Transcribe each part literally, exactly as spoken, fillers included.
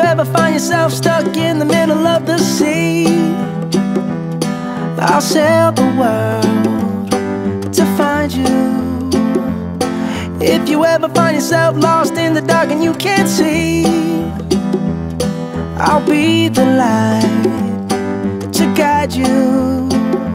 ever find yourself stuck in the middle of the sea, I'll sail the world to find you. If you ever find yourself lost in the dark and you can't see, I'll be the light to guide you.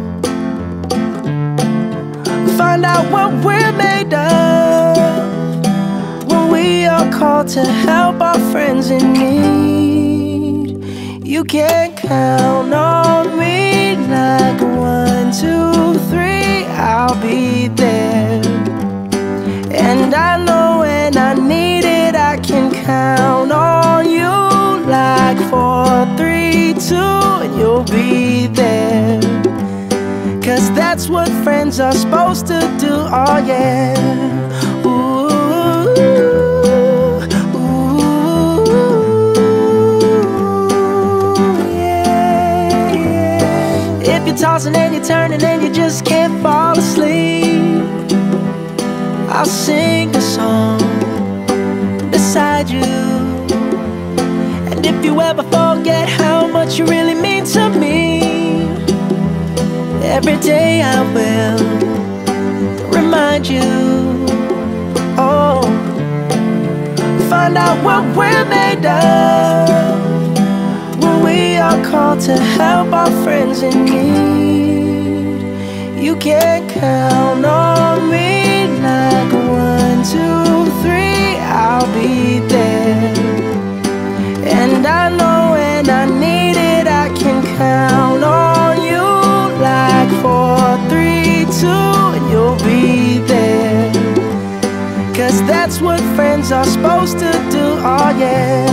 Find out what we're made of when we are called to help our friends in need. You can count on me like one, two, three, I'll be there. And I know when I need it, I can count on you like four, three, two, and you'll be there. Cause that's what friends are supposed to do, oh yeah. Ooh, ooh, yeah, yeah. If you're tossing and you're turning and you just can't fall asleep, I'll sing a song beside you. And if you ever forget how much you really mean to me, every day I will remind you. Oh, find out what we're made of when we are called to help our friends in need. You can count on me like one, two, three, I'll be there. And I know when I need it, I can count on you like four, three, two, and you'll be there. Cause that's what friends are supposed to do, oh yeah.